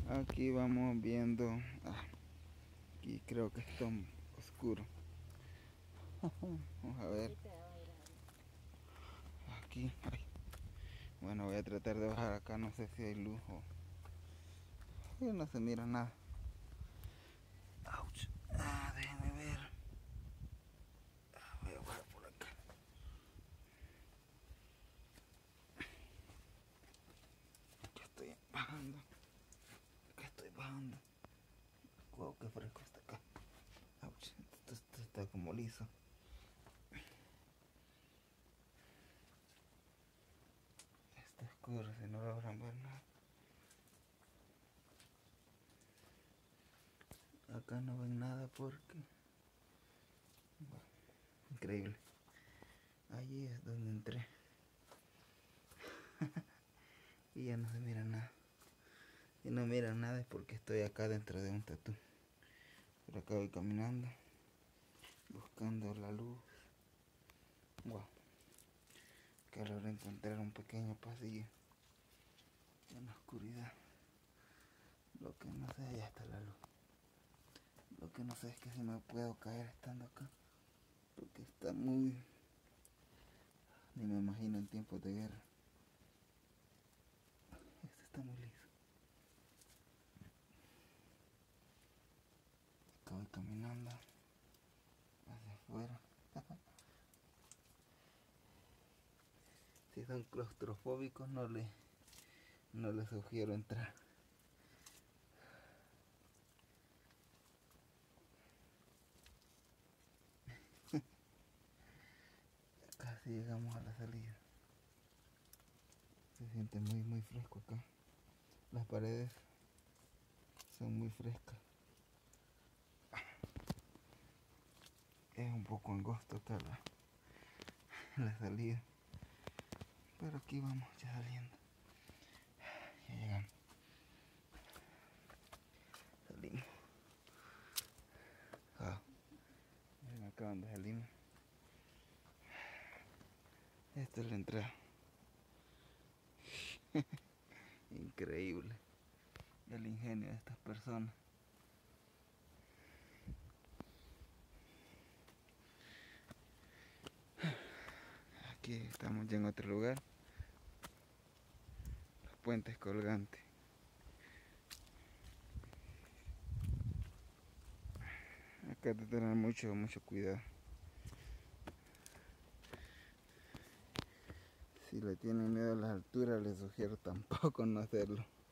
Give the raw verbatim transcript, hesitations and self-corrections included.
Aquí vamos viendo. Ah, aquí creo que está oscuro. Vamos a ver. Aquí. Ay. Bueno, voy a tratar de bajar acá. No sé si hay luz o... no se mira nada. Ouch. Ah, déjenme ver. Ah, voy a bajar por acá. Aquí estoy bajando. Aquí estoy bajando. Wow, qué fresco está acá. Ouch. Esto, esto está como liso. Está oscuro, si no logran ver nada. Acá no ven nada porque... bueno, increíble. Allí es donde entré. Y ya no se mira nada. Si no miran nada es porque estoy acá dentro de un tatú. Por acá voy caminando, buscando la luz. Wow. Que logré encontrar un pequeño pasillo en la oscuridad. Lo que no sé, allá está la luz. Lo que no sé es que si me puedo caer estando acá. Porque está muy... ni me imagino en tiempos de guerra. Este está muy liso. Acá voy caminando hacia afuera. Si son claustrofóbicos no les, no les sugiero entrar. Casi llegamos a la salida. Se siente muy muy fresco acá. Las paredes son muy frescas. Es un poco angosto acá la, la salida. Pero aquí vamos ya saliendo. Ya llegamos. Salimos. Ah, miren acá donde salimos. Esta es la entrada. Increíble el ingenio de estas personas. Aquí estamos ya en otro lugar. Los puentes colgantes. Acá hay que tener mucho, mucho cuidado. Si le tienen miedo a las alturas, les sugiero tampoco no hacerlo.